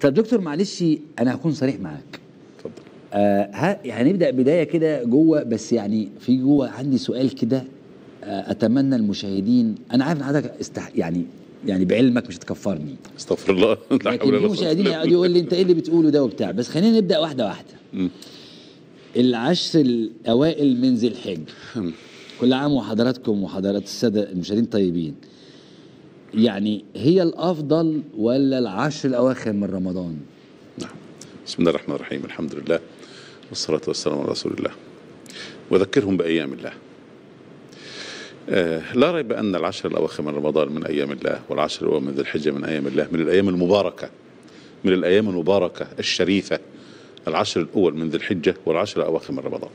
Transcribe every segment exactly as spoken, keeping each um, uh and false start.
طب دكتور معلش انا هكون صريح معاك. اتفضل. آه هنبدا بدايه كده جوه، بس يعني في جوه عندي سؤال كده. آه اتمنى المشاهدين، انا عارف ان حضرتك استح... يعني يعني بعلمك مش هتكفرني. استغفر الله. لكن في مشاهدين هيقعدوا يقول لي انت ايه اللي بتقوله ده وبتاع، بس خلينا نبدا واحده واحده. م. العشر الاوائل من ذي الحجه، كل عام وحضراتكم وحضرات الساده المشاهدين طيبين. يعني هي الافضل ولا العشر الاواخر من رمضان؟ نعم. بسم الله الرحمن الرحيم، الحمد لله والصلاه والسلام على رسول الله. وذكرهم بايام الله. آه لا ريب أن العشر الأواخر من رمضان من أيام الله، والعشر الأول من ذي الحجة من أيام الله، من الأيام المباركة، من الأيام المباركة الشريفة. العشر الأول من ذي الحجة والعشر الأواخر من رمضان.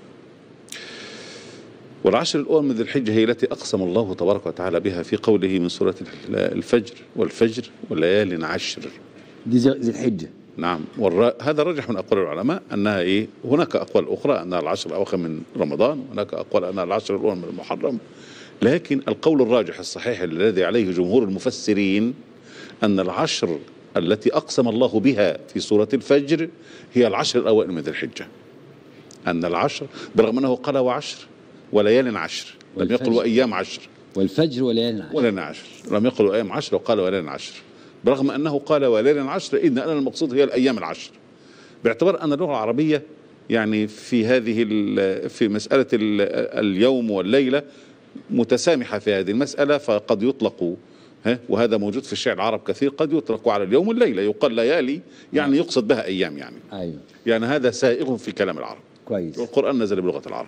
والعشر الأول من ذي الحجة هي التي أقسم الله تبارك وتعالى بها في قوله من سورة الفجر: والفجر وليال عشر. دي ذي الحجة. نعم. هذا رجح من أقوال العلماء أنها إيه. هناك أقوال أخرى أنها العشر الأواخر من رمضان، هناك أقوال أنها العشر الأول من المحرم. لكن القول الراجح الصحيح الذي عليه جمهور المفسرين أن العشر التي أقسم الله بها في سورة الفجر هي العشر الأوائل من ذي الحجة. أن العشر، برغم أنه قال وعشر وليال عشر، لم يقل وأيام عشر. والفجر وليال عشر. وليال عشر، لم يقل وأيام عشر وقال وليال عشر، برغم أنه قال وليال عشر إن أنا المقصود هي الأيام العشر، باعتبار أن اللغة العربية يعني في هذه في مسألة اليوم والليلة متسامحة في هذه المسألة، فقد يطلق، ها وهذا موجود في الشعر العرب كثير، قد يطلق على اليوم والليلة، يقال ليالي يعني يقصد بها أيام يعني. أيوه. يعني هذا سائغ في كلام العرب. كويس. والقرآن نزل بلغة العرب.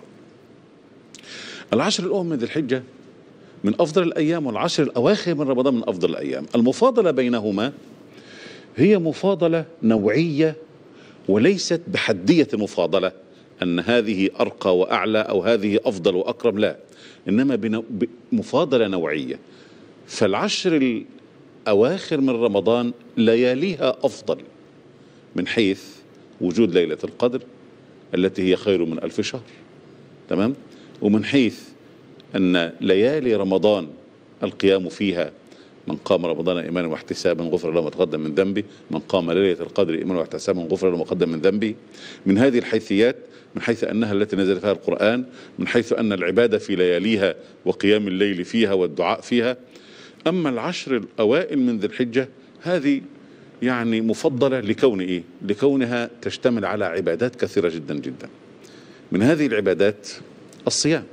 العشر الأول من ذي الحجة من أفضل الأيام، والعشر الأواخر من رمضان من أفضل الأيام. المفاضلة بينهما هي مفاضلة نوعية وليست بحدية المفاضلة أن هذه أرقى وأعلى أو هذه أفضل وأكرم، لا، إنما بمفاضلة نوعية. فالعشر الأواخر من رمضان لياليها أفضل من حيث وجود ليلة القدر التي هي خير من ألف شهر، تمام؟ ومن حيث أن ليالي رمضان القيام فيها، من قام رمضان إيمانا واحتسابا غفر له ما تقدم من ذنبه، من قام ليلة القدر إيمانا واحتسابا غفر له ما تقدم من ذنبه. من هذه الحيثيات، من حيث أنها التي نزل فيها القرآن، من حيث أن العبادة في لياليها وقيام الليل فيها والدعاء فيها. أما العشر الأوائل من ذي الحجة هذه يعني مفضلة لكون إيه؟ لكونها تشتمل على عبادات كثيرة جدا جدا. من هذه العبادات الصيام،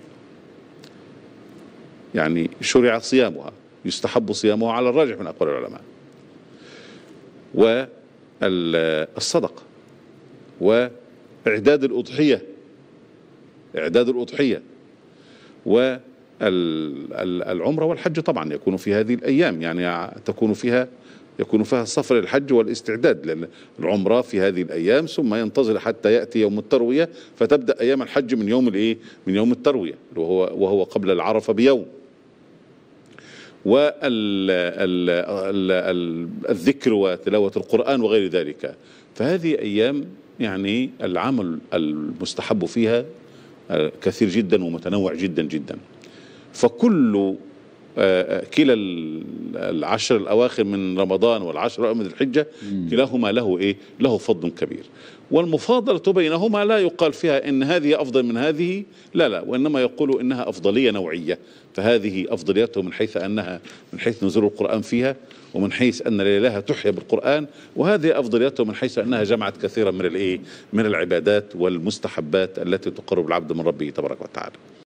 يعني شرع صيامها، يستحب صيامها على الراجح من أقوال العلماء، والصدقة، وإعداد الأضحية، إعداد الأضحية، والعمرة والحج طبعا يكون في هذه الأيام، يعني تكون فيها يكون فيها السفر للحج والاستعداد، لأن العمرة في هذه الأيام ثم ينتظر حتى يأتي يوم التروية، فتبدأ أيام الحج من يوم الإيه؟ من يوم التروية، وهو وهو قبل العرفة بيوم. والذكر وتلاوة القرآن وغير ذلك. فهذه أيام يعني العمل المستحب فيها كثير جدا ومتنوع جدا جدا. فكل كلا العشر الأواخر من رمضان والعشر الأواخر من الحجة كلاهما له إيه؟ له فضل كبير. والمفاضلة بينهما لا يقال فيها إن هذه أفضل من هذه، لا لا، وإنما يقول إنها أفضلية نوعية. فهذه أفضليته من حيث أنها من حيث نزول القرآن فيها، ومن حيث أن ليلها تحيا بالقرآن، وهذه أفضليته من حيث أنها جمعت كثيرا من الإيه؟ من العبادات والمستحبات التي تقرب العبد من ربه تبارك وتعالى.